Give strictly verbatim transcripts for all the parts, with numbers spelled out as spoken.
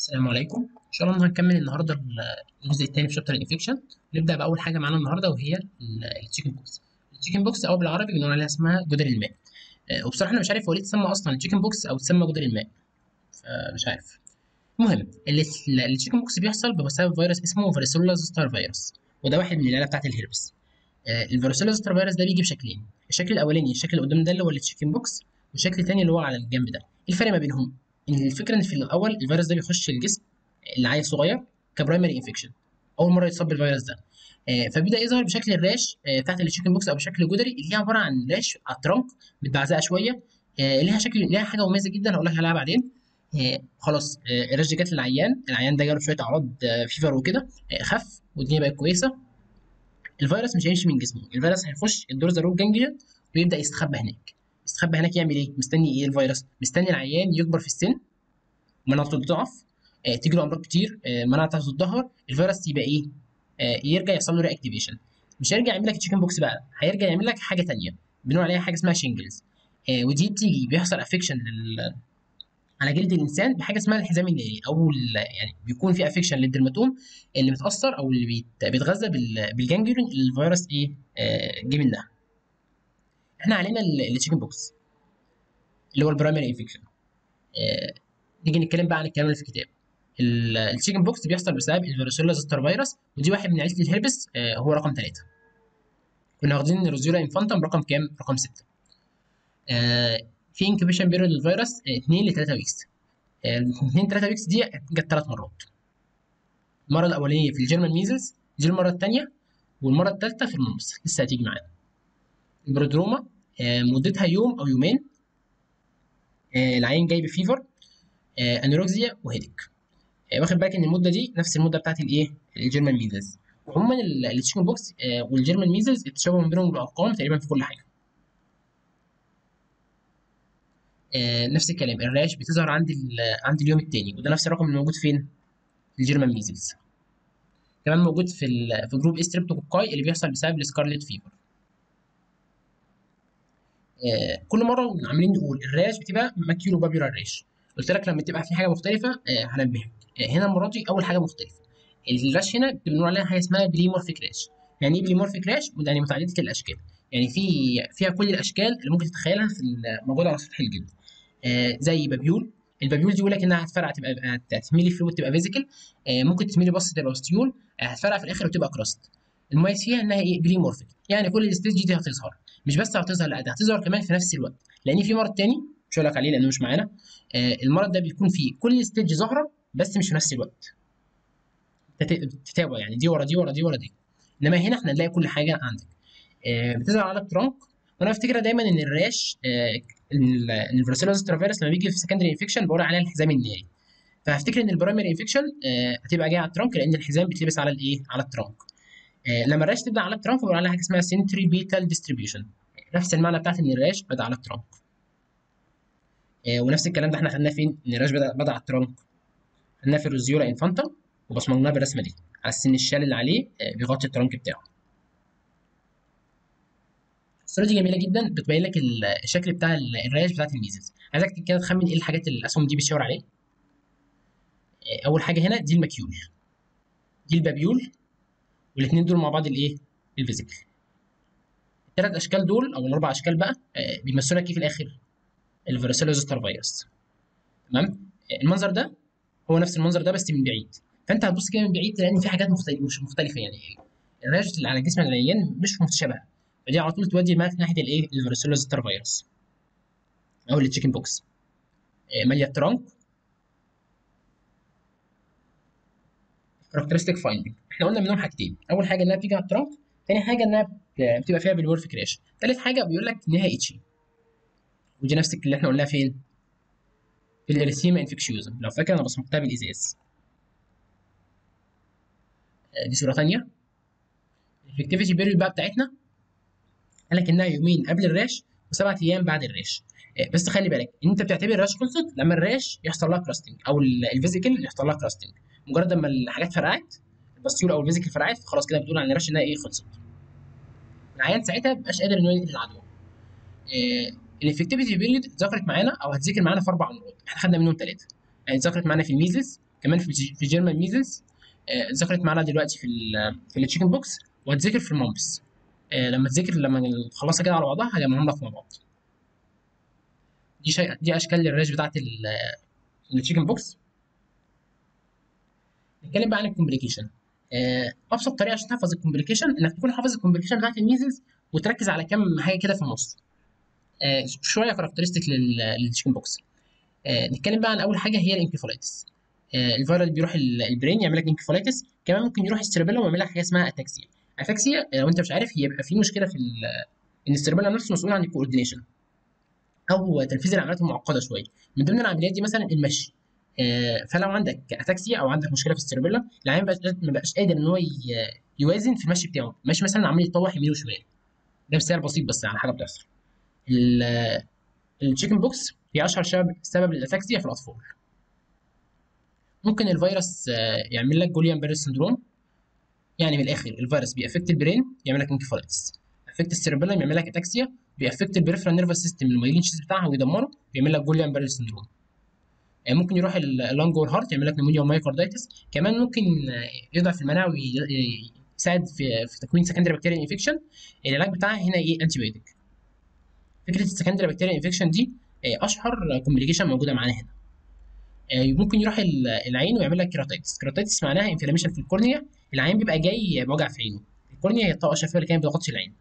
السلام عليكم. ان شاء الله هنكمل النهارده ال- الجزء الثاني في شابتر الانفكشن. نبدا باول حاجه معانا النهارده وهي التشيكن بوكس. التشيكن بوكس او بالعربي بنقول عليها اسمها جدري الماء. آه، وبصراحه انا مش عارف هو ليه تسمى اصلا التشيكن بوكس او تسمى جدري الماء، فمش عارف. المهم التشيكن بوكس بيحصل بسبب فيروس اسمه فاريسولا زوستر فيروس، وده واحد من العيله بتاعت الهربس. آه، الفاريسولا زوستر فيروس ده بيجي بشكلين. الشكل الاولاني الشكل اللي قدام ده اللي هو التشيكن بوكس، والشكل الثاني اللي هو على الجنب ده. ايه الفرق ما بينهم؟ ان الفكره ان في الاول الفيروس ده بيخش الجسم العيل صغير كبرايمري انفكشن، اول مره يتصاب بالفيروس ده. آه، فبيبدا يظهر بشكل الراش آه، بتاعت التشيكن بوكس او بشكل جدري اللي هي عباره عن راش على الترنك متبعزقه شويه. آه، ليها شكل، ليها حاجه مميزه جدا هقول لك عليها بعدين. آه، خلاص، آه، الراش دي جت للعيان، العيان ده جاله شويه اعراض آه، فيفر وكده، آه، خف والدنيا بقت كويسه. الفيروس مش هيمشي من جسمه، الفيروس هيخش الدورزال روت جانجليا ويبدا يستخبى هناك. يستخبى هناك يعمل ايه؟ مستني ايه الفيروس؟ مستني العيان يكبر في السن، مناعته تضعف، آه، تيجي له امراض كتير، آه، مناعته تتدهور، الفيروس يبقى ايه؟ آه، يرجع يحصل له ري اكتيفيشن. مش هيرجع يعمل لك تشيكن بوكس بقى، هيرجع يعمل لك حاجه ثانيه بنقول عليها حاجه اسمها شينجلز. آه، ودي بتيجي بيحصل افكشن لل... على جلد الانسان بحاجه اسمها الحزام الناري، او ال- يعني بيكون في افكشن للدرماتوم اللي متاثر او اللي بيت... بيتغذى بال... بالجانجليون اللي الفيروس ايه؟ آه، جه منها. احنا علينا التشيكن بوكس اللي هو البرايمري انفكشن. آه، نيجي نتكلم بقى عن الكلام اللي في الكتاب. التشيكن بوكس بيحصل بسبب الفيروسيلا زوستر فيروس، ودي واحد من عيله الهربس، آه، هو رقم ثلاثة. كنا واخدين الروزيولا انفانتم رقم كام؟ رقم ستة. آه، في انكيبيشن بيريود للفيروس اثنين ل ثلاثة ويكس. اثنين ثلاثة ويكس دي جت ثلاث مرات. المره الاولانيه في الجيرمان ميزلز، دي المره الثانيه، والمره الثالثه في الممص لسه هتيجي معانا. البرودروما آه، مدتها يوم او يومين. آه، العين جاي بفيفر، آه، انوركسيا وهيديك. آه، واخد بالك ان المده دي نفس المده بتاعت الايه؟ الجيرمان ميزلز. وعموما التشيكن بوكس آه، والجيرمان ميزلز التشابه ما بينهم بالارقام تقريبا في كل حاجه. آه، نفس الكلام، الراش بتظهر عند ال- عند اليوم الثاني، وده نفس الرقم اللي موجود فين؟ في الجيرمان ميزلز. كمان موجود في ال في جروب استريبتوكوكاي اللي بيحصل بسبب السكارلت فيفر. آه، كل مره عاملين نقول الراش بتبقى ماكيولو بابيولار راش. قلت لك لما تبقى في حاجه مختلفه آه، هنبهك. آه، هنا المره دي اول حاجه مختلفه، الراش هنا بنقول عليها حاجه اسمها بريمورفيك راش. يعني ايه بريمورفيك راش؟ يعني متعدده الاشكال، يعني في فيها كل الاشكال اللي ممكن تتخيلها في ال- موجوده على سطح الجلد. آه، زي بابيول. البابيول دي يقول لك انها هتفرقع، تبقى هتميلي فلويد تبقى فيزيكال. آه، ممكن تميلي بص تبقى ستيول، آه، هتفرقع في الاخر وتبقى كراست. المميز فيها انها ايه؟ بريمورفيك، يعني كل الستيج دي هتظهر. مش بس هتظهر، لا ده هتظهر كمان في نفس الوقت. لان في مرض تاني مش هقول لك عليه لانه مش معانا. آه، المرض ده بيكون فيه كل ستيج ظاهره بس مش في نفس الوقت، تت- تتابع يعني دي ورا دي ورا دي ورا دي. انما هنا احنا نلاقي كل حاجه عندك. آه، بتظهر على الترنك. وانا افتكر دايما ان الراش آه، الفيروسيلا زوستر فيروس لما بيجي في سكندري انفكشن بقول عليها الحزام الناري. فهفتكر ان البرايمري انفكشن هتبقى جايه على الترنك لان الحزام بيتلبس على الايه؟ على الترنك. آه، لما الراش تبدا على الترنك بقول عليها حاجه اسمها سنتري بيتال ديستريبيوشن، نفس المعنى بتاعت ان الراش بدا على الترنك. آه، ونفس الكلام ده احنا خدناه فين؟ ان الراش بدا بدا على الترنك. خدناه في الريزيولا انفانتا، وبصمجناه بالرسمه دي على السن الشال اللي عليه آه، بيغطي الترنك بتاعه. الصوره دي جميله جدا، بتبين لك ال- الشكل بتاع ال- الريش بتاعت الميزز. عايزك كده تخمن ايه الحاجات اللي الاسهم دي بتشاور عليه. آه، اول حاجه هنا دي المكيول، دي البابيول، والاثنين دول مع بعض الايه؟ الفيزيكال. الثلاث اشكال دول او الاربع اشكال بقى آه، بيمثلوا لك ايه في الاخر؟ الفيروسيلا زوستر فيروس. تمام. آه، المنظر ده هو نفس المنظر ده بس من بعيد. فانت هتبص كده من بعيد لان في حاجات مختلفه، مش مختلفه يعني. الريش اللي على جسم العيان مش متشابهه، فدي على طول تودي دماغك ناحيه الايه؟ الفيروسيلا زوستر فيروس او التشيكن بوكس. آه، ماليه الترنك. كاركترستيك فايندنج احنا قلنا منهم حاجتين، اول حاجه انها بتيجي على الترنك، ثاني حاجه انها بتبقى فيها بالورف كراش، ثالث حاجه بيقول لك انها اتشي. ودي نفس اللي احنا قلناها فين؟ في الاريثيما انفكشيوزم، لو فاكر انا بصمتها بالازاز. آه، دي صوره ثانيه. الافكتيفيتي بيريود بقى بتاعتنا قال لك انها يومين قبل الراش وسبعة ايام بعد الراش. آه، بس خلي بالك ان انت بتعتبر الراش خلصت لما الراش يحصل لها كراستنج او الفيزيكال يحصل لها كراستنج. مجرد ما الحاجات فرقعت، الباستيول او الفيزيكال فرقعت، فخلاص كده بتقول عن الراش انها ايه؟ خلصت. العيان ساعتها مبقاش قادر انه ينقل العدوى. الافكتيفيتي بيريود اتذكرت معانا او هتذكر معانا في اربع امراض، احنا خدنا منهم ثلاثه. يعني اتذكرت معانا في الميزلز، كمان في في جيرمان ميزلز ذكرت معانا دلوقتي في ال في التشيكن بوكس، وهتذكر في المامبس. آه، لما تذاكر لما نخلصها كده على بعضها هجمعهم لك مع بعض. دي شيء دي اشكال الريش بتاعت التشيكن بوكس. نتكلم بقى عن الكومبليكيشن. آه، ابسط طريقه عشان تحفظ الكومبليكيشن انك تكون حافظ الكومبليكيشن بتاعت الميزلز وتركز على كام حاجه كده في النص. آه، شويه كاركترستيك للتشيكن بوكس. آه، نتكلم بقى عن اول حاجه هي الانكفالايتس. آه، الفيرال بيروح البرين يعمل لك انكفالايتس، كمان ممكن يروح السيربيلم ويعمل لك حاجه اسمها اتاكسيا. اتاكسيا لو انت مش عارف هي بيبقى في مشكله في ان السيربيلم نفسه مسؤول عن الكوردينيشن او تنفيذ العمليات المعقده شويه. من ضمن العمليات دي مثلا المشي. آه، فلو عندك اتاكسيا او عندك مشكله في السيربيلم، العيان ما بقاش قادر ان هو يوازن في المشي بتاعه، ماشي مثلا عمال يتطوح يمين وشمال. ده مثال بسيط بس على حاجه بتحصل. التشيكن بوكس هي اشهر سبب سبب للاتاكسيا في الاطفال. ممكن الفيروس يعمل لك جوليان بيري سندروم، يعني من الاخر الفيروس بيأفكت البرين يعمل لك انكفالايتس، افكت السيربيلم يعمل لك اتاكسيا، بيأفكت البريفرال نيرفس سيستم المايلين شيز بتاعها ويدمره بيعمل لك جوليان بيري سندروم. ممكن يروح اللنج والهارت يعمل لك نمونيا ومايكاردايتس، كمان ممكن يضعف المناعه ويساعد في في تكوين سكندري بكتيريال انفكشن. العلاج بتاعها هنا ايه؟ انتي بايوتيك. فكره السكندري بكتيريال انفكشن دي اشهر كومبليكيشن موجوده معانا هنا. ممكن يروح العين ويعمل لك كيراتايتس. كيراتايتس معناها انفلاميشن في الكورنيا، العين بيبقى جاي بوجع في عينه. الكورنيا هي الطبقه الشفافيه اللي كانت بتغطي العين.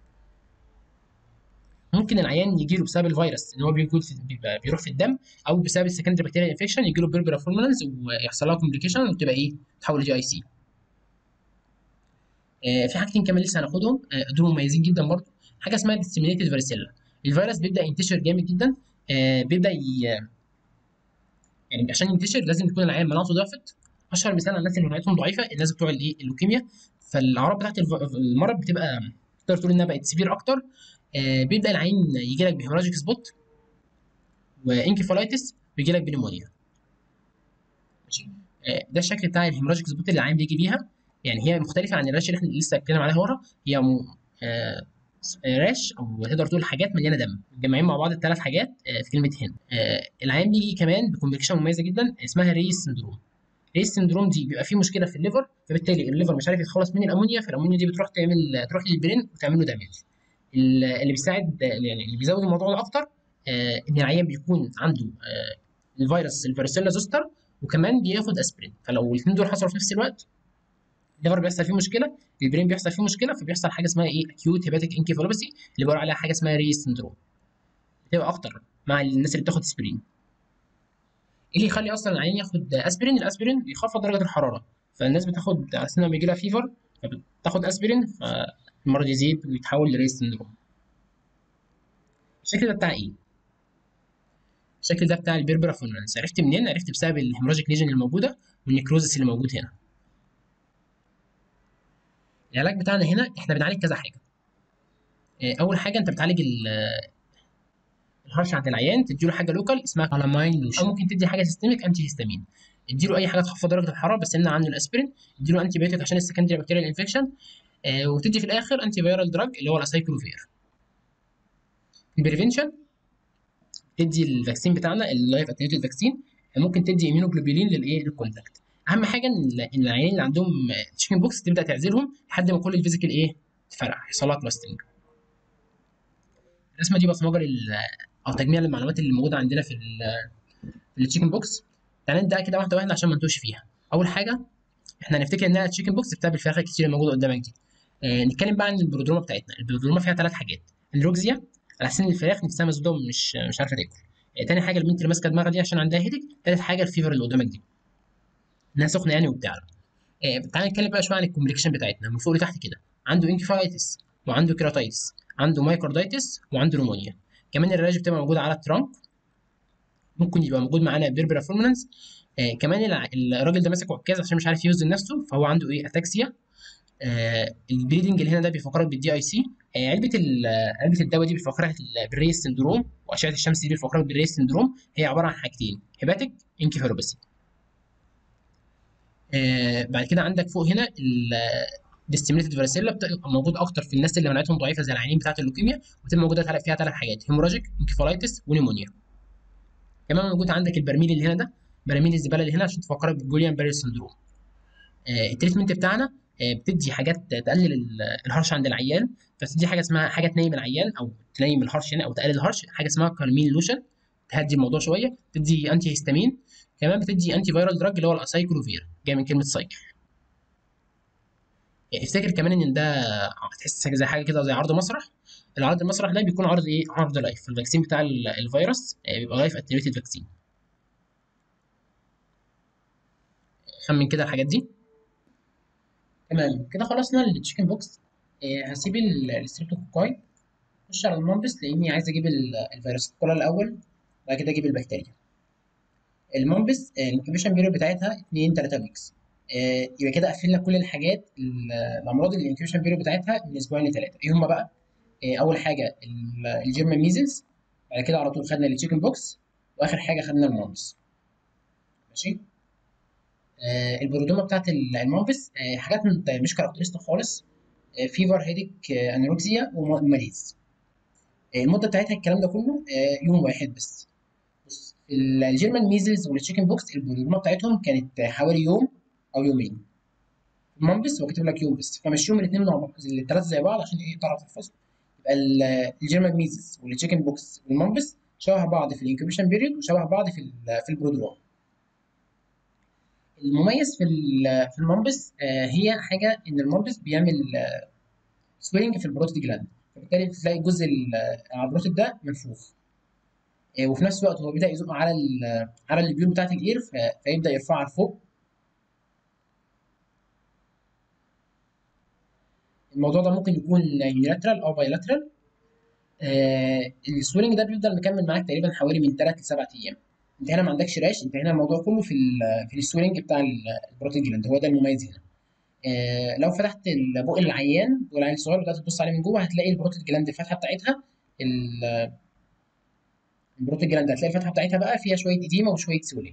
ممكن العيان يجي له بسبب الفيروس ان هو بيكون بيبقى بيروح في الدم، او بسبب السكندري بكتيريال انفكشن يجي له بيربرا فورمالنز ويحصل لها كومبليكيشن وتبقى ايه؟ تحول لجي اي سي. آه في حاجتين كمان لسه هناخدهم، آه دول مميزين جدا برضه. حاجه اسمها ديسيمينيتد فاريسيلا. الفيروس بيبدا ينتشر جامد جدا، آه بيبدا ي... يعني عشان ينتشر لازم يكون العيان مناعته ضعفت. اشهر مثال على الناس اللي مناعتهم ضعيفه الناس بتوع الايه؟ اللوكيميا. فالاعراض بتاعت المرض بتبقى تقدر تقول انها بقت سيفير اكتر. آه بيبدا العين يجي لك بهيموراجيك سبوت وانكفالايتس، بيجي لك بنيمونيا. ماشي. آه ده الشكل بتاع الهيموراجيك سبوت اللي العين بيجي بيها. يعني هي مختلفه عن الرش اللي احنا لسه اتكلمنا عليها ورا. هي م... آه راش او تقدر تقول حاجات مليانه دم متجمعين مع بعض، الثلاث حاجات آه في كلمه هند. آه العيان بيجي كمان بكومبليكيشن مميزه جدا اسمها ريس سندروم. ريس سندروم دي بيبقى فيه مشكله في الليفر، فبالتالي الليفر مش عارف يتخلص من الامونيا، فالامونيا دي بتروح تعمل تروح للبرين وتعمل له دامج. اللي بيساعد يعني اللي بيزود الموضوع ده اكتر آه ان العيان بيكون عنده آه الفيروس الفاريسيلا زوستر، وكمان بياخد اسبرين. فلو الاثنين دول حصلوا في نفس الوقت الليفر بيحصل فيه مشكله، البرين بيحصل فيه مشكله، فبيحصل حاجه اسمها ايه؟ اكيوت هيباتيك انكيفالوباثي، اللي بيقولوا عليها حاجه اسمها ريس سندروم. بتبقى اخطر مع الناس اللي بتاخد اسبرين. ايه اللي يخلي اصلا العيان ياخد اسبرين؟ الاسبرين بيخفض درجه الحراره، فالناس بتاخد على اساس انها بيجي لها فيفر فبتاخد اسبرين، فالمرض يزيد ويتحول لريس سندروم. الشكل ده بتاع ايه؟ الشكل ده بتاع البيربرا فولنانس. عرفت منين؟ عرفت بسبب الهيموراجيك ليجن الموجوده والنيكروزس اللي موجود هنا. العلاج بتاعنا هنا احنا بنعالج كذا حاجه. اول حاجه انت بتعالج الهرش عند العيان، تديله حاجه لوكال اسمها كالاماين لوشن، او ممكن تدي حاجه سيستميك انتي هيستامين. اديله اي حاجه تخفض درجه الحراره بس امنع عنه الاسبرين. اديله انتي بايوتيك عشان السكندري بكتيريال انفكشن. آه وتدي في الاخر انتي فيرال دراج اللي هو الاسايكلوفير. البريفنشن تدي الفاكسين بتاعنا اللايف اتنيوتد فاكسين. ممكن تدي ايميونوجلوبولين للايه؟ للكونتاكت. اهم حاجه ان العيانين اللي عندهم تشيكن بوكس تبدا تعزلهم لحد ما كل الفيزيكال ايه؟ تفرقع، يحصل لها كلاستنج. الرسمه دي بصمجه لل او تجميع للمعلومات اللي موجوده عندنا في في التشيكن بوكس. تعالى نبدا كده واحده واحده عشان ما نتوهش فيها. اول حاجه احنا هنفتكر انها تشيكن بوكس بتاع الفراخ الكتير الموجوده قدامك دي. آه نتكلم بقى عن البرودروما بتاعتنا. البرودروما فيها ثلاث حاجات: اندروكسيا على سن الفراخ نفسها مسدوده ومش مش عارفه تاكل. آه تاني حاجه البنت اللي ماسكه دماغها دي عشان عندها هيدك. ثالث حاجه الفيفر اللي قدامك دي انها سخنه يعني وبتعرق. آه تعالى نتكلم بقى شويه عن الكومبليكيشن بتاعتنا من فوق لتحت كده. عنده انكفالايتس وعنده كيراتايتس، عنده مايكاردايتس وعنده نمونيا. كمان الريلاج بتبقى موجوده على الترانك. ممكن يبقى موجود معانا بيربرا فورمانس. آه كمان الراجل ده ماسك عكاز عشان مش عارف يوزن نفسه، فهو عنده ايه؟ اتاكسيا. آه البليدنج اللي هنا ده بيفكرك بالدي اي سي. آه علبه علبه الدواء دي بيفكرك بالريس سندروم، واشعه الشمس دي بيفكرك بالريس سندروم. هي عباره عن حاجتين: هيباتيك انكيفالوباثي. آه بعد كده عندك فوق هنا الديستيميليتد فاريسيلا، بتبقى موجود اكتر في الناس اللي مناعتهم ضعيفه زي العيانين بتاعه اللوكيميا، وبتبقى موجوده فيها ثلاث حاجات: هيموراجيك انكيفالايتس ونيمونيا. كمان موجود عندك البرميل اللي هنا ده براميل الزباله اللي هنا عشان تفكرك بالجوليان بارير سندروم. آه، التريتمنت بتاعنا آه، بتدي حاجات تقلل ال- الهرش عند العيان، فتدي حاجه اسمها حاجه تنيم العيان او تنيم الهرش يعني او تقلل الهرش، حاجه اسمها كارمين لوشن تهدي الموضوع شويه، تدي انتي هيستامين، كمان بتدي انتي فيرال دراج اللي هو الاسايكلوفير جاي من كلمه سايكل. يعني افتكر كمان ان ده تحس زي حاجه كده زي عرض مسرح. العرض المسرح ده بيكون عرض ايه؟ عرض لايف. الفاكسين بتاع ال- الفيروس آه، بيبقى لايف اتنيويتد فاكسين. خمن كده الحاجات دي. تمام كده خلصنا التشيكن بوكس. آه، هسيب ال- الستريبتوكوكاي، اخش على المامبس لاني عايز اجيب ال- الفيروس كلها الاول، بعد كده اجيب البكتيريا. المامبس الانكيبيشن بيريود بتاعتها اتنين تلاتة ويكس. آه، يبقى كده قفلنا كل الحاجات ال- الامراض اللي الانكيبيشن بيريود بتاعتها من اسبوعين لثلاثه. ايه هم بقى؟ آه، اول حاجه ال- الجيرمان ميزلز، بعد كده على طول خدنا التشيكن بوكس، واخر حاجه خدنا المامبس. ماشي. آه، البرودوما بتاعت ال- المامبس آه، حاجات مش كاركترستيك خالص. آه، فيفر، هيديك، آه، انوركسيا وماليز. آه، المده بتاعتها الكلام ده كله آه، يوم واحد بس. بص، الجيرمان ميزلز والتشيكن بوكس البرودوما بتاعتهم كانت حوالي يوم او يومين. المامبس هو كاتب لك يوم بس، فمشيهم الاثنين مع بعض الثلاثه زي بعض عشان ايه تعرف تحفظهم. يبقى ال- الجيرمان ميزلز والتشيكن بوكس والمامبس شبه بعض في الانكيوبيشن بيريود وشبه بعض في ال- في البرودروما. المميز في ال- في المامبس آه، هي حاجه ان المامبس بيعمل سوينج في البروتيد جلاند، فبالتالي تلاقي الجزء ال- على البروتيد ده منفوخ. آه، وفي نفس الوقت هو بيبدا يزق على ال- على البيول بتاعت الاير، ف- فيبدا يرفعها لفوق. الموضوع ده ممكن يكون يونيلاترال او بايلاترال. آه السويلنج ده بيفضل مكمل معاك تقريبا حوالي من ثلاث ل سبعة ايام. انت هنا ما عندكش راش، انت هنا الموضوع كله في ال في السويلنج بتاع ال- البروتين جلاند، هو ده المميز هنا. آه لو فتحت ال- بق العيان والعيان الصغير بدات تبص عليه من جوه، هتلاقي البروتين جلاند الفتحه بتاعتها ال- البروتين جلاند هتلاقي الفتحه بتاعتها بقى فيها شويه اديمه وشويه سويلنج.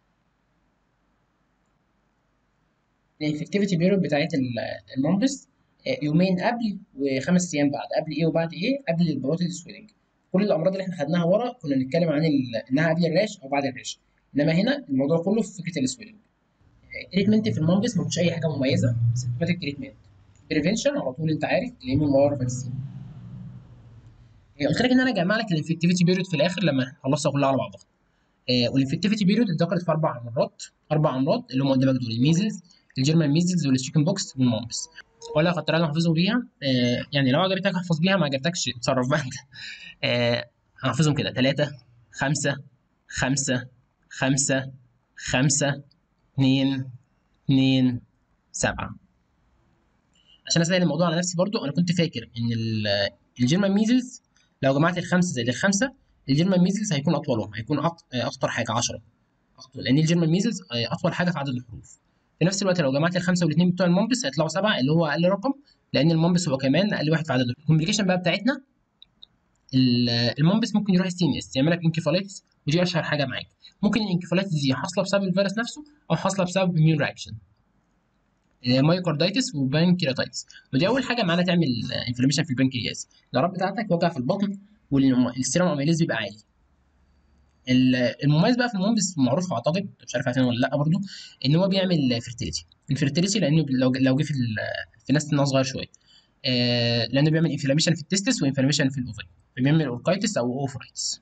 الانفكتيفيتي بيريود بتاعت ال- المامبس آه، يومين قبل وخمس ايام بعد. قبل ايه وبعد ايه؟ قبل البروتين سويلنج. كل الامراض اللي احنا خدناها ورا كنا بنتكلم عن ال- انها قبل الراش او بعد الراش، انما هنا الموضوع كله في فكره السويلنج. التريتمنت في المامبس ما فيش اي حاجه مميزه، سيمبتوماتيك تريتمنت. بريفنشن على طول، انت عارف الاميون واير فاكسين. قلت لك ان انا اجمع لك الانفكتيفيتي بيريود في الاخر لما خلصها كلها على بعضها. والانفكتيفيتي بيريود اتذكرت في اربع امراض، اربع امراض اللي هم قدامك دول: الميزلز، الجيرمان ميزلز، والتشيكن بوكس، والمامبس. ولا خطر انا احفظهم بيها. آه يعني لو عجبتك احفظ بيها، ما عجبتكش اتصرف بقى انت. آه هحفظهم كده: ثلاثة، خمسة، خمسة، خمسة، خمسة، اتنين، اتنين، سبعة. عشان اسهل الموضوع على نفسي برضو، انا كنت فاكر ان ال- الجيرمان ميزلز لو جمعت الخمسه زائد الخمسه، الجيرمان ميزلز هيكون اطولهم، هيكون أط- اكتر حاجه عشرة. اطول لان الجيرمان ميزلز اطول حاجه في عدد الحروف. في نفس الوقت لو جمعت الخمسه والاثنين بتوع المامبس هيطلعوا سبعه اللي هو اقل رقم، لان المامبس هو كمان اقل واحد في عدد الحروف. الكومبليكيشن بقى بتاعتنا، ال- المامبس ممكن يروح السي ان اس يعمل لك انكفاليتس، ودي اشهر حاجه معاك. ممكن الانكفاليتس دي حاصله بسبب الفيروس نفسه، او حاصله بسبب اميون رياكشن، مايوكاردايتس وبانكيراتايتس. ودي اول حاجه معانا تعمل انفلاميشن في البنكرياس، الاعراض بتاعتك وجع في البطن، والسيرم اميليز بيبقى عالي. ال- المميز بقى في المومبس معروف اعتقد، مش عارف عارفين ولا لا برضو، ان هو بيعمل فيرتيليتي. الفيرتيليتي لانه لو لو جه في ال- في ناس سنها صغير شويه، آه لانه بيعمل انفلاميشن في التستس وانفلاميشن في الاوفري، فبيعمل اوركايتس او اوفرايتس.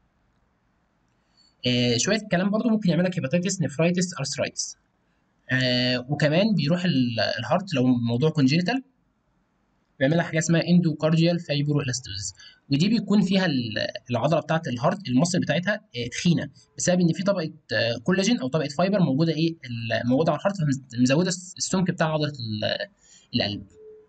آه شويه كلام برضو ممكن يعمل لك هيباتيتس، نفرايتس، ارثرايتس. آه وكمان بيروح ال- الهارت لو الموضوع كونجينيتال، بيعمل لها حاجه اسمها اندوكارديال فايبرو الاستوزيس. ودي بيكون فيها ال- العضله بتاعت الهارت المصل بتاعتها آه، تخينه، بسبب ان في طبقه آه، كولاجين او طبقه فايبر موجوده ايه ال- موجوده على الهارت، فمزوده السمك بتاع عضله ال- القلب.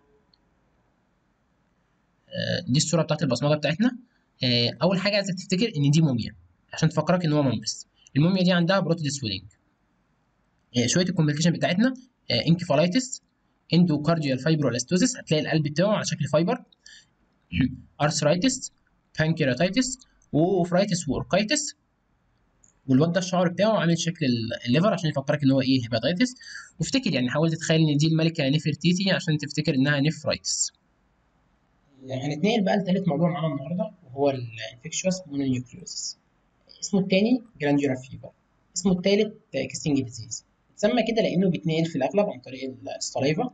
آه، دي الصوره بتاعت البصمجه بتاعتنا. آه، اول حاجه عايزك تفتكر ان دي موميا عشان تفكرك ان هو مومبس. الموميا دي عندها بروتيد سويلنج. آه، شويه الكومبليكيشن بتاعتنا: انكفالايتس، اندوكارديال فايبرولاستوزيس، هتلاقي القلب بتاعه على شكل فايبر، ارثرايتس، بانكيراتايتس، واوفرايتس، واوركايتس. والواد ده الشعر بتاعه عامل شكل الليفر عشان يفكرك ان هو ايه؟ هيباتايتس. وافتكر يعني حاول تتخيل ان دي الملكه نفرتيتي عشان تفتكر انها نفرايتس. هنتنقل بقى لثالث موضوع معانا النهارده، وهو الانفكشوس مونونيوكليوزيس. اسمه الثاني جلانديولا فيفر. اسمه الثالث كيستنج ديزيز. اتسمى كده لانه بيتنقل في الاغلب عن طريق السلايفا.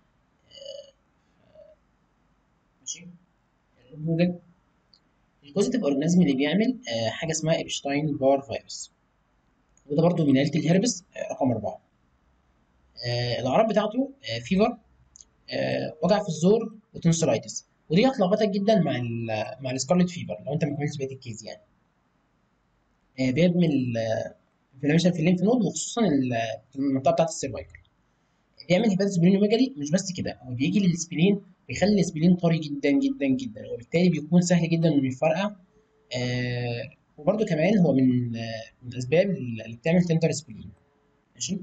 ماشي. جوجل. البوزيتيف اورجانيزم اللي بيعمل آه، حاجه اسمها ايبشتاين بار فيروس، وده برضو من عيله الهربس آه، رقم اربعه. آه، الاعراض بتاعته آه، فيفر، آه، وجع في الزور، وتونسلايتس، ودي هتلخبطك جدا مع ال مع السكارلت فيفر لو انت ما كملتش بقيه الكيس يعني. آه، بيعمل انفلاميشن في الليمف نود، وخصوصا ال- المنطقه بتاعت السيرفايكل. بيعمل هيباتس سبلينوميجالي. مش بس كده، هو بيجي للسبلين بيخلي السبلين طري جدا جدا جدا، وبالتالي بيكون سهل جدا انه يفرقع. آه وبرده كمان هو من آه من الاسباب اللي بتعمل تندر سبلين. ماشي.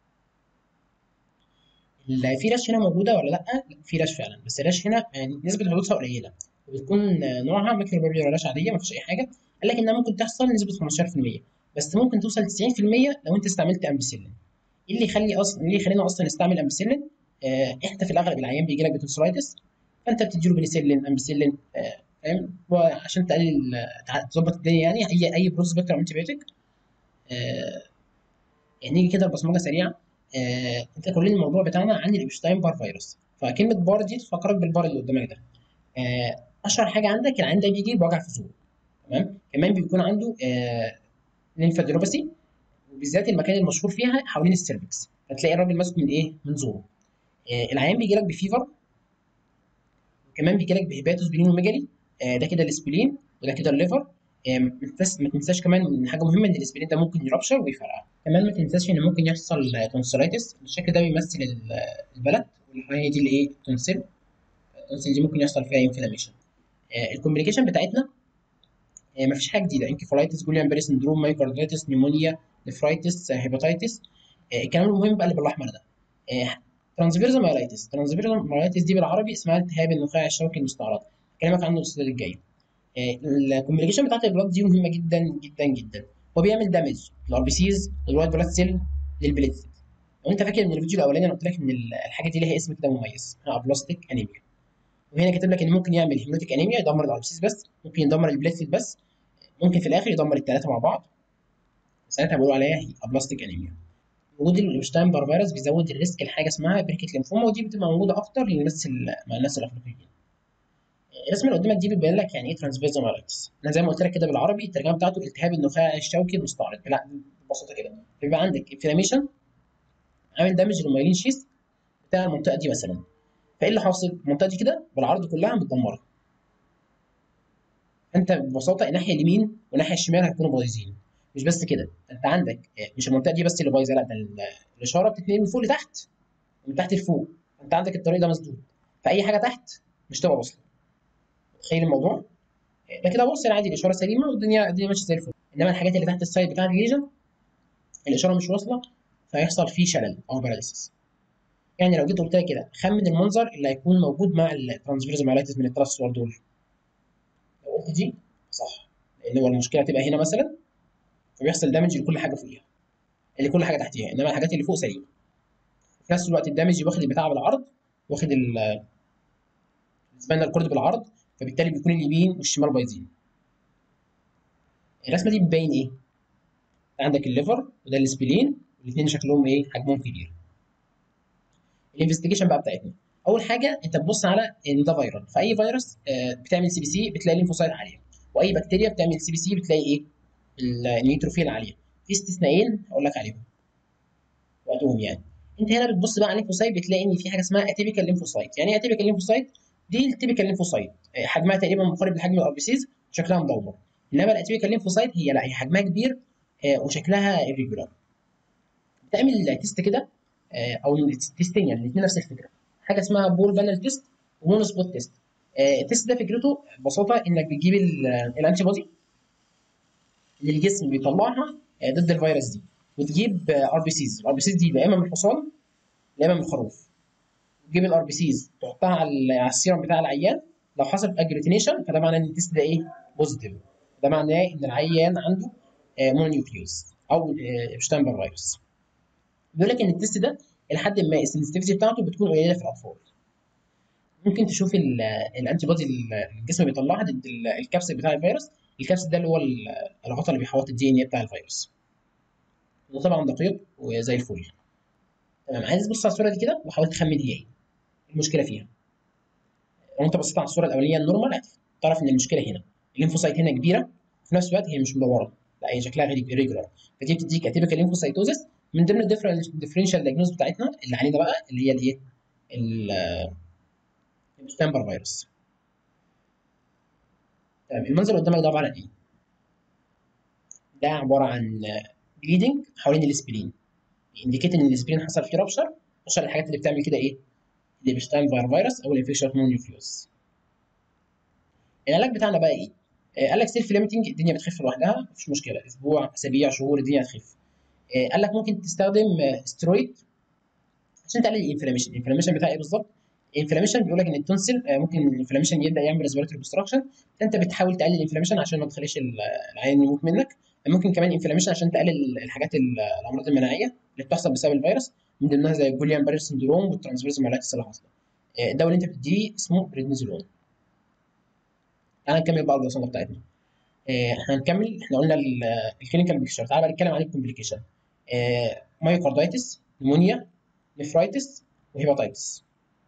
ال- في رش هنا موجوده ولا لا؟ لا، في رش فعلا، بس الرش هنا يعني نسبه حدوثها قليله، وبتكون آه، نوعها ماكروبابيولار رش عاديه ما فيش اي حاجه. قال لك انها ممكن تحصل نسبه خمستاشر في المية، بس ممكن توصل تسعين في المية لو انت استعملت امبيسيلين. ايه اللي يخلي اصلا ايه اللي يخلينا اصلا نستعمل امبيسيلين؟ آه احنا في الاغلب العيان بيجي لك بتونسلايتس، فانت بتديله بنسلين امبيسيلين، آه فاهم، وعشان تقلل تع- تظبط الدنيا يعني. اي اي برود سبيكترم انتي بيوتيك. آه يعني نيجي كده بصمجه سريعه. آه انت كل الموضوع بتاعنا عن الابشتاين بار فيروس، فكلمه بار دي تفكرك بالبار اللي قدامك ده. آه اشهر حاجه عندك العيان ده بيجي بوجع في زوره. تمام. كمان بيكون عنده آه ليمفاديروباثي، وبالذات المكان المشهور فيها حوالين السيرفكس، هتلاقي الراجل ماسك من ايه؟ من زوره. آه، العيان بيجي لك بفيفر، وكمان بيجي لك بهيباتوس بلينوميجالي. آه، ده كده الاسبلين، وده كده الليفر. آه، ما تنساش ما تنساش كمان من حاجه مهمه ان الاسبلين ده ممكن يرابشر ويفرقع. كمان ما تنساش ان ممكن يحصل تونسلايتس. الشكل ده بيمثل ال- البلد، والحقيقه دي اللي ايه؟ التونسيل. التونسيل دي ممكن يحصل فيها انفلاميشن. الكومبليكيشن بتاعتنا آه، مفيش حاجه جديده: انكفالايتس، جوليان باري سندروم، مايكاردايتس، نيمونيا، نفرايتس، هيباتايتس. آه، الكلام المهم بقى اللي بالاحمر ده: ترانسفيرزا مايلايتس. ترانسفيرزا مايلايتس دي بالعربي اسمها التهاب النخاع الشوكي المستعرض، هكلمك عنه الاسبوع الجاي. الكومبليكيشن بتاعت البلاد دي مهمه جدا جدا جدا. هو بيعمل دامج للار بي سيز، للوايت بلاد سيل، للبليتس. لو انت فاكر من الفيديو الاولاني انا قلت لك ان ال- الحاجه دي ليها اسم كده مميز، اسمها ابلاستيك انيميا. وهنا كاتب لك ان ممكن يعمل هيموتيك انيميا، يدمر الار بي سيز بس، ممكن يدمر البليتس بس، ممكن في الاخر يدمر الثلاثه مع بعض. ساعتها بيقولوا عليها هي ابلاستيك انيميا. وجود الابشتاين بار فيروس بيزود الريسك لحاجه اسمها بريكت ليمفوما، ودي بتبقى موجوده اكتر للناس ال- مع الناس الافريقيين. الرسمه اللي قدامك دي بتبين لك يعني ايه ترانسفيرزا مايلايتس. انا زي ما قلت لك كده بالعربي الترجمه بتاعته التهاب النخاع الشوكي المستعرض. لا، ببساطه كده بيبقى عندك انفلاميشن عامل دامج للمايلين شيث بتاع المنطقه دي مثلا. فايه اللي حاصل؟ المنطقه دي كده بالعرض كلها متدمره. انت ببساطه الناحيه اليمين والناحيه الشمال هيكونوا بايظين. مش بس كده، انت عندك آه، مش المنطقه دي بس اللي بايظه، لا ده ال- الاشاره بتتنقل من فوق لتحت ومن تحت لفوق. انت عندك الطريق ده مسدود، فاي حاجه تحت مش تبقى واصله. تخيل الموضوع. ده كده بص عادي، الاشاره سليمه والدنيا الدنيا ماشيه زي الفل، انما الحاجات اللي تحت السايد بتاع الليجن الاشاره مش واصله، فيحصل فيه شلل او باراليسيس. يعني لو جيت قلت لك كده خمن المنظر اللي هيكون موجود مع الترانسفيرز مايلايتس من الثلاث صور دول. لو قلت دي صح، لان هو المشكله تبقى هنا مثلا، فبيحصل دامج لكل حاجه فوقيها، لكل حاجه تحتيها، انما الحاجات اللي فوق سليمه. في نفس الوقت الدامج واخد البتاع بالعرض، واخد السباينال كورد بالعرض، فبالتالي بيكون اليمين والشمال بايظين. الرسمه دي بتبين ايه؟ عندك الليفر وده السبلين، والاثنين شكلهم ايه؟ حجمهم كبير. الانفستيجيشن بقى بتاعتنا: اول حاجه انت تبص على ان ده فيروس، فاي فيروس آه، بتعمل سي بي سي بتلاقي الليمفوسايت عاليه، واي بكتيريا بتعمل سي بي سي بتلاقي ايه؟ النيوتروفيل عاليه. في استثنائين هقول لك عليهم وقتهم يعني. انت هنا بتبص بقى على الليمفوسايت بتلاقي ان في حاجه اسمها اتيبيكال ليمفوسايت. يعني ايه اتيبيكال ليمفوسايت؟ دي التيبيكال ليمفوسايت آه، حجمها تقريبا مقارب لحجم الار بي سيز، شكلها مدور. انما الاتيبيكال ليمفوسايت هي لا، هي حجمها كبير آه، وشكلها irregular. بتعمل تيست كده آه، او تيستين يعني الاثنين نفس الفكره، حاجه اسمها بول بانل تيست ومون سبوت تيست. آه، التيست ده فكرته ببساطه انك بتجيب الانتي بودي اللي الجسم بيطلعها آه، ضد الفيروس دي، وتجيب ار بي سيز. الار بي سيز دي يا اما من الحصان يا اما من الخروف. تجيب الار بي سيز تحطها على على السيرم بتاع العيان. لو حصل اجلوتينيشن فده معناه ان التيست ده ايه؟ بوزيتيف. ده معناه ان العيان عنده مونونيوكليوز او ابشتاين فيروس. بيقول لك ان التيست ده الى حد ما السنسيتيفيتي بتاعته بتكون قليله في الاطفال. ممكن تشوف ال- الانتي بودي اللي الجسم بيطلعها ضد ال- الكبسل بتاع الفيروس. الكبسل ده اللي هو ال- الغطاء اللي بيحوط الدي ان اي بتاع الفيروس. وده طبعا دقيق وزي الفل. تمام، عايز تبص على الصوره دي كده وحاول تخمن هي ايه المشكله فيها. لو انت بصيت على الصوره الاولانيه النورمال هتعرف ان المشكله هنا الليمفوسايت هنا كبيره، في نفس الوقت هي مش مدوره، لا هي شكلها غريب irregular، فدي بتديك اتيبيكال ليمفوسايتوزس. من ضمن الديفرنشال دايجنوز بتاعتنا اللي علينا بقى اللي هي الايه، الستامبر فيروس. تمام، المنظر اللي قدامك ده عباره عن ايه؟ ده عباره عن بليدنج حوالين الاسبلين، انديكيت ان الاسبلين حصل فيه رابشر. اشهر الحاجات اللي بتعمل كده ايه؟ اللي بيشتاين فيروس او الانفكشن نيوكليوس. العلاج بتاعنا بقى ايه؟ آه، قال لك سيلف ليميتنج، الدنيا بتخف لوحدها مفيش مشكله، اسبوع اسابيع شهور الدنيا هتخف. آه، قال لك ممكن تستخدم آه، سترويد عشان تقلل الانفلاميشن. الانفلاميشن بتاع ايه بالظبط؟ الانفلاميشن بيقول لك ان التونسل آه، ممكن الانفلاميشن يبدا يعمل ريسبيرتوري اوبستراكشن، فانت بتحاول تقلل الانفلاميشن عشان ما تخليش ال- العيان يموت منك. ممكن كمان انفلاميشن عشان تقلل الحاجات ال- الامراض المناعيه اللي بتحصل بسبب الفيروس، من ضمنها زي الجوليان بارير سندروم والترانسفيرس مالايتس اللي حاصله. آه، الدواء اللي انت بتديه اسمه بريدنيزولون. تعالى نكمل بقى الوصفه بتاعتنا. آه، احنا هنكمل، احنا قلنا الكلينيكال بيكتشر، تعالى بقى نتكلم عن الكومبليكيشن. مايوكاردايتس، نمونيا، نفرايتس، وهيباتايتس.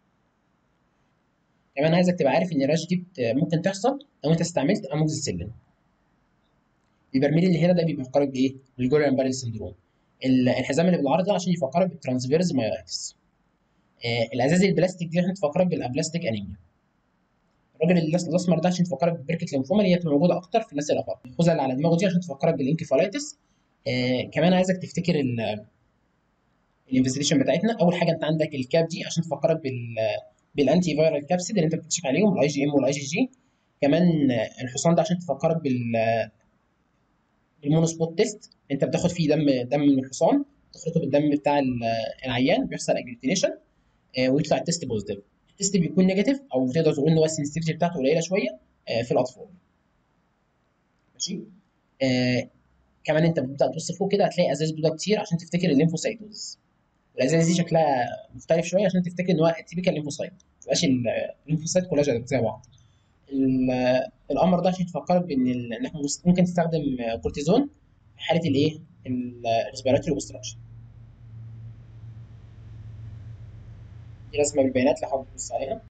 كمان عايزك تبقى عارف ان الرش دي بت- ممكن تحصل لو انت استعملت اموكسيسيلين. البرميل اللي هنا ده بيفكرك بايه؟ بالجوليان باريل سندروم. ال- الحزام اللي بالعرض ده عشان يفكرك بالترانسفيرز مايولايتس. آه، الازاز البلاستيك دي عشان تفكرك بالابلاستيك انيميا. الراجل الأس- الاسمر ده عشان تفكرك ببركه ليمفوما اللي هي بتبقى موجوده اكتر في الناس الافارقه. الخوذه اللي على دماغه دي عشان تفكرك بالانكفالايتس. آه، كمان عايزك تفتكر الانفستيجيشن بتاعتنا. اول حاجه انت عندك الكاب دي عشان تفكرك بال بالانتي فايرال كابسيد اللي انت بتكشف عليهم، الاي جي ام والاي جي جي. كمان آه، الحصان ده عشان تفكرك بال المونوسبوت تيست، انت بتاخد فيه دم دم من الحصان، تخلطه بالدم بتاع ال- العيان، بيحصل اجلوتينيشن ويطلع التيست بوزيتيف. التيست بيكون نيجاتيف او تقدر تقول ان هو السنسيتيفيتي بتاعته قليله شويه آه، في الاطفال. ماشي. آه كمان انت بتبدا تبص فوق كده هتلاقي ازاز بيضاء كتير عشان تفتكر الليمفوسايتوز. الازاز دي شكلها مختلف شويه عشان تفتكر ان هو تيبيكال ليمفوسايت، ما تبقاش ال- الليمفوسايت كلها زي زي بعض. ال- الامر ده عشان تفكرك بان ال- انك ممكن تستخدم كورتيزون في حاله الايه، الريسبيراتوري اوبستراكشن. دي رسمه بالبيانات لو حابب تبص عليها.